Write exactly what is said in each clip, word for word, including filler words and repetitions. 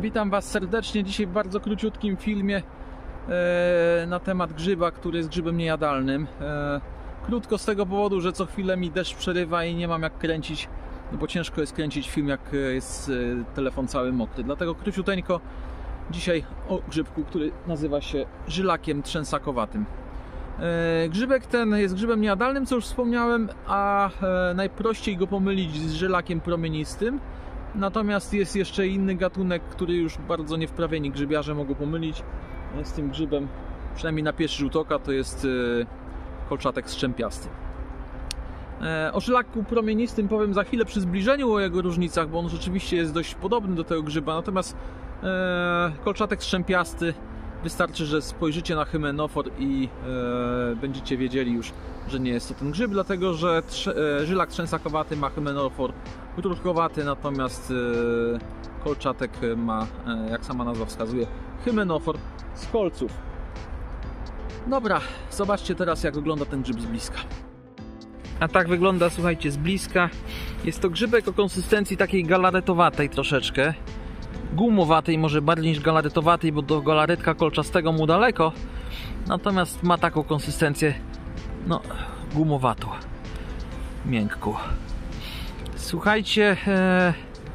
Witam Was serdecznie dzisiaj w bardzo króciutkim filmie e, na temat grzyba, który jest grzybem niejadalnym. E, krótko z tego powodu, że co chwilę mi deszcz przerywa i nie mam jak kręcić, no bo ciężko jest kręcić film, jak jest e, telefon cały mokry. Dlatego króciuteńko dzisiaj o grzybku, który nazywa się żylakiem trzęsakowatym. E, grzybek ten jest grzybem niejadalnym, co już wspomniałem, a e, najprościej go pomylić z żylakiem promienistym. Natomiast jest jeszcze inny gatunek, który już bardzo niewprawieni grzybiarze mogą pomylić z tym grzybem, przynajmniej na pierwszy rzut oka, to jest kolczatek strzępiasty. O żylaku promienistym powiem za chwilę przy zbliżeniu, o jego różnicach, bo on rzeczywiście jest dość podobny do tego grzyba. Natomiast kolczatek strzępiasty, wystarczy, że spojrzycie na hymenofor i będziecie wiedzieli już, że nie jest to ten grzyb, dlatego że żylak trzęsakowaty ma hymenofor rurkowaty, natomiast kolczatek ma, jak sama nazwa wskazuje, hymenofor z kolców. Dobra, zobaczcie teraz, jak wygląda ten grzyb z bliska. A tak wygląda, słuchajcie, z bliska. Jest to grzybek o konsystencji takiej galaretowatej troszeczkę. Gumowatej, może bardziej niż galaretowatej, bo do galaretka kolczastego mu daleko. Natomiast ma taką konsystencję, no, gumowatą, miękką. Słuchajcie, e,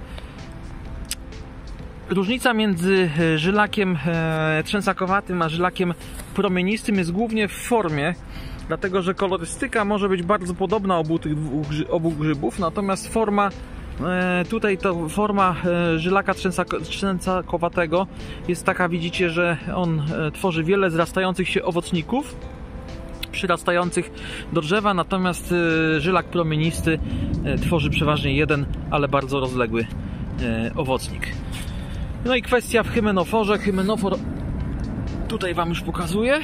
różnica między żylakiem e, trzęsakowatym a żylakiem promienistym jest głównie w formie, dlatego że kolorystyka może być bardzo podobna obu tych dwóch, obu grzybów, natomiast forma, e, tutaj to forma e, żylaka trzęsak, trzęsakowatego jest taka, widzicie, że on e, tworzy wiele zrastających się owocników, przyrastających do drzewa, natomiast żylak promienisty tworzy przeważnie jeden, ale bardzo rozległy owocnik. No i kwestia w hymenoforze. Hymenofor tutaj Wam już pokazuję.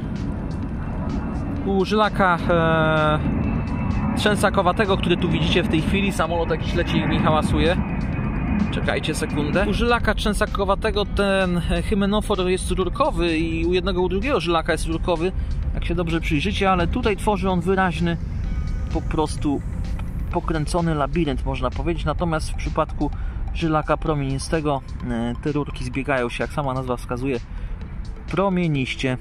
U żylaka e, trzęsakowatego, który tu widzicie w tej chwili, samolot jakiś leci i mi hałasuje. Czekajcie sekundę. U żylaka trzęsakowatego ten hymenofor jest rurkowy i u jednego, u drugiego żylaka jest rurkowy, jak się dobrze przyjrzycie, ale tutaj tworzy on wyraźny, po prostu pokręcony labirynt, można powiedzieć. Natomiast w przypadku żylaka promienistego te rurki zbiegają się, jak sama nazwa wskazuje, promieniście.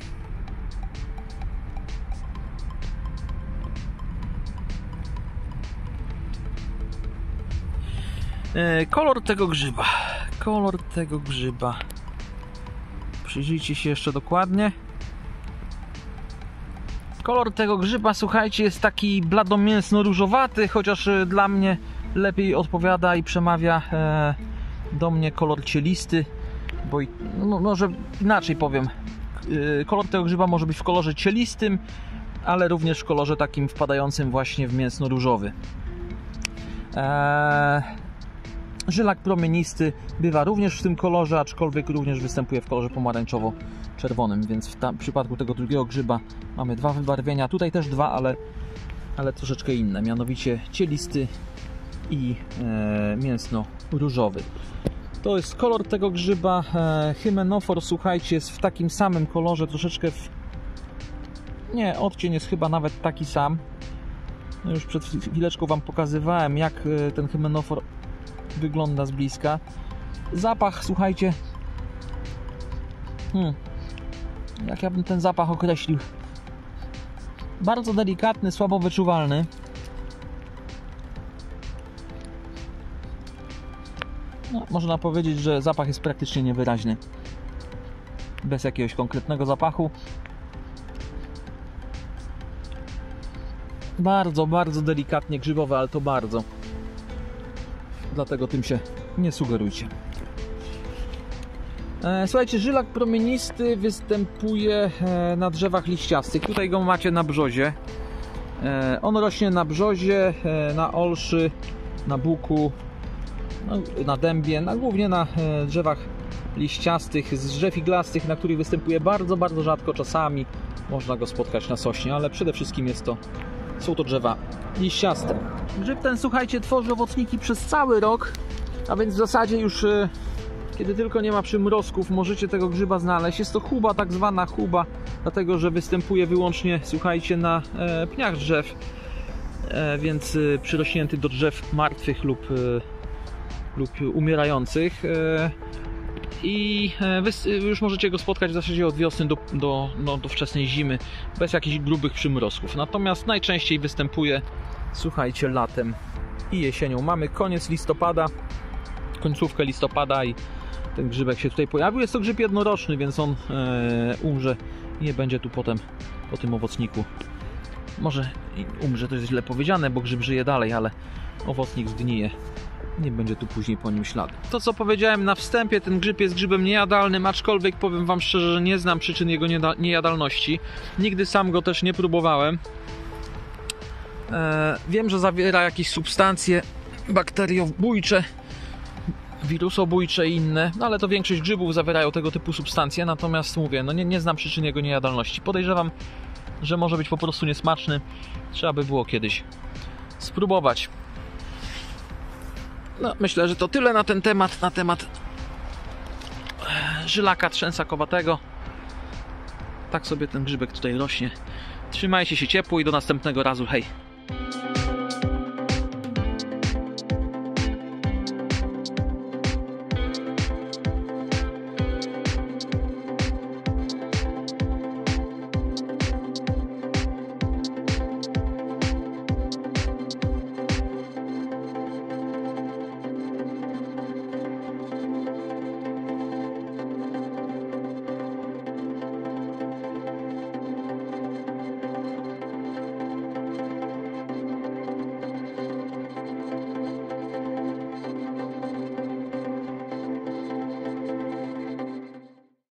Kolor tego grzyba. Kolor tego grzyba. Przyjrzyjcie się jeszcze dokładnie. Kolor tego grzyba, słuchajcie, jest taki bladomięsno-różowaty, chociaż dla mnie lepiej odpowiada i przemawia e, do mnie kolor cielisty, bo no, może inaczej powiem. E, kolor tego grzyba może być w kolorze cielistym, ale również w kolorze takim wpadającym właśnie w mięsno-różowy. E, Żylak promienisty bywa również w tym kolorze, aczkolwiek również występuje w kolorze pomarańczowo-czerwonym, więc w, tam, w przypadku tego drugiego grzyba mamy dwa wybarwienia, tutaj też dwa, ale, ale troszeczkę inne, mianowicie cielisty i e, mięsno-różowy. To jest kolor tego grzyba. E, hymenofor, słuchajcie, jest w takim samym kolorze, troszeczkę w... nie, odcień jest chyba nawet taki sam. No już przed chwileczką Wam pokazywałem, jak e, ten hymenofor wygląda z bliska. Zapach, słuchajcie, hmm, jak ja bym ten zapach określił? Bardzo delikatny, słabo wyczuwalny. No, można powiedzieć, że zapach jest praktycznie niewyraźny, bez jakiegoś konkretnego zapachu. Bardzo, bardzo delikatnie grzybowe, ale to bardzo. Dlatego tym się nie sugerujcie. Słuchajcie, żylak promienisty występuje na drzewach liściastych. Tutaj go macie na brzozie. On rośnie na brzozie, na olszy, na buku, na dębie, na, głównie na drzewach liściastych, z drzew iglastych, na których występuje bardzo, bardzo rzadko. Czasami można go spotkać na sośnie, ale przede wszystkim jest to, są to drzewa liściaste. Grzyb ten, słuchajcie, tworzy owocniki przez cały rok, a więc w zasadzie już kiedy tylko nie ma przymrozków, możecie tego grzyba znaleźć. Jest to chuba, tak zwana chuba, dlatego że występuje wyłącznie, słuchajcie, na e, pniach drzew, e, więc e, przyrośnięty do drzew martwych lub, e, lub umierających. E, i wy już możecie go spotkać w zasadzie od wiosny do, do, no, do wczesnej zimy, bez jakichś grubych przymrozków. Natomiast najczęściej występuje, słuchajcie, latem i jesienią. Mamy koniec listopada, końcówkę listopada i ten grzybek się tutaj pojawił. Jest to grzyb jednoroczny, więc on e, umrze i nie będzie tu potem po tym owocniku. Może umrze, to jest źle powiedziane, bo grzyb żyje dalej, ale owocnik zgnije. Nie będzie tu później po nim śladu. To, co powiedziałem na wstępie, ten grzyb jest grzybem niejadalnym, aczkolwiek powiem wam szczerze, że nie znam przyczyn jego niejadalności. Nigdy sam go też nie próbowałem. Eee, wiem, że zawiera jakieś substancje bakteriobójcze, wirusobójcze i inne, no ale to większość grzybów zawierają tego typu substancje, natomiast mówię, no nie, nie znam przyczyn jego niejadalności. Podejrzewam, że może być po prostu niesmaczny. Trzeba by było kiedyś spróbować. No, myślę, że to tyle na ten temat, na temat żylaka trzęsakowatego. Tak sobie ten grzybek tutaj rośnie. Trzymajcie się ciepło i do następnego razu. Hej!